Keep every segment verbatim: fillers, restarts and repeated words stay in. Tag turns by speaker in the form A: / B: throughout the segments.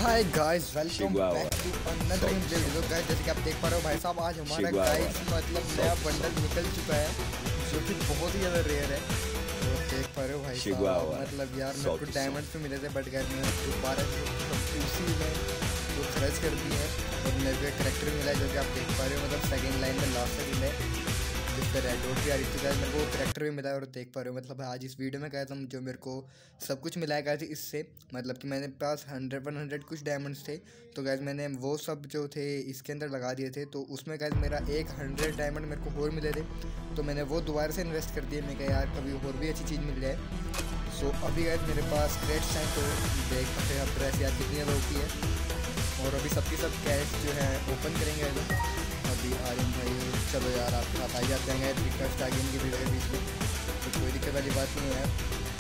A: Hi guys, welcome back to another video. Guys जैसे कि आप देख पा रहे हो भाई साहब, आज हमारा गाइस मतलब नया बंडल निकल चुका है जो कि बहुत ही ज़्यादा रेयर है। तो देख पा रहे हो भाई साहब, मतलब यार मेरे को डायमंड्स में मिले थे बट गाइस मैंने दोबारा उसी में वो खर्च कर दी है और मेरे को एक करेक्टर मिला है जो कि आप देख पा रहे हो, मतलब सेकेंड लाइन में लास्ट तक मिला है जिसका रेड डॉट भी आ रही थी। गाइस मेरे को करेक्टर भी मिला है और देख पा रहे हो, मतलब आज इस वीडियो में गाइस हम जो मेरे को सब कुछ मिला है गाइस इससे, मतलब कि मैंने पास हंड्रेड वन हंड्रेड कुछ डायमंड्स थे तो गाइस मैंने वो सब जो थे इसके अंदर लगा दिए थे। तो उसमें गाइस मेरा एक हंड्रेड डायमंड मेरे को और मिले थे तो मैंने वो दोबारा से इन्वेस्ट कर दिए। मैं कहा यार कभी और भी अच्छी चीज़ मिल जाए। सो अभी गाइस मेरे पास क्रेड्स हैं तो देख सकते हैं आप ड्रेस यार कितनी ज़्यादा होती है और अभी सबकी सब कैश जो है ओपन करेंगे तो अभी आर्यन भाई चलो यार आप आप आ जाते हैं रिक्वेस्ट आ गई इनकी वीडियो के बीच में तो कोई दिक्कत वाली बात नहीं है।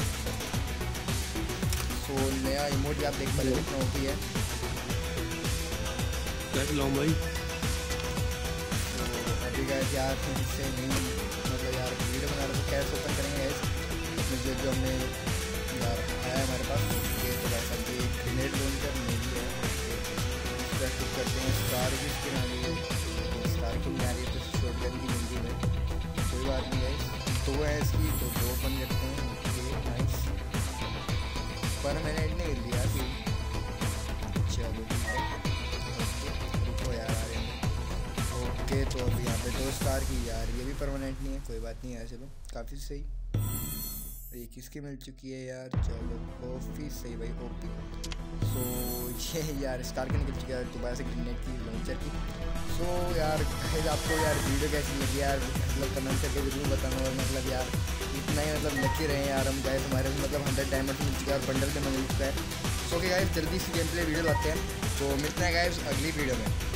A: सो नया इमोट आप देख पा रहे कितना होती है
B: कैसे लाऊं भाई।
A: तो अभी गए यार इससे नहीं मतलब यार वीडियो बना रहे तो कैश ओपन करेंगे इसमें जो जो हमने यार आया हमारे पास ये तो वैसा कि ग्रेनेड लॉन्चर नहीं है प्रैक्टिस करते हैं। स्टार की स्किन आ रही है, स्टार की नहीं आ रही है तो शॉटगन की मिल गई है, कोई बात नहीं है। दो है इसकी तो दो ओपन करते हैं। ओके नाइस, पर मैंने नहीं लिया कि चलो रुको यार आ रहे हैं। ओके तो अभी यहाँ पे दो स्टार की यार ये भी परमानेंट नहीं है, कोई बात नहीं यार चलो काफ़ी सही। एक इसकी मिल चुकी है यार, चलो ओपी सही भाई ओपी। सो ये यार स्टार की निकल चुकी है दोबारा से ग्रेनेड की लॉन्चर की। सो यार गाइस आपको यार वीडियो कैसी लगी यार मतलब कमेंट करके जरूर बताना और मतलब यार इतना ही मतलब लकी रहे यार हम गाइस हमारे मतलब हंड्रेड डायमंड मिल चुका है और बंडल के मिल चुका है। सो कि गाइस जल्दी सी गेम प्ले वीडियो लाते हैं तो मिलते हैं गाइस अगली वीडियो में।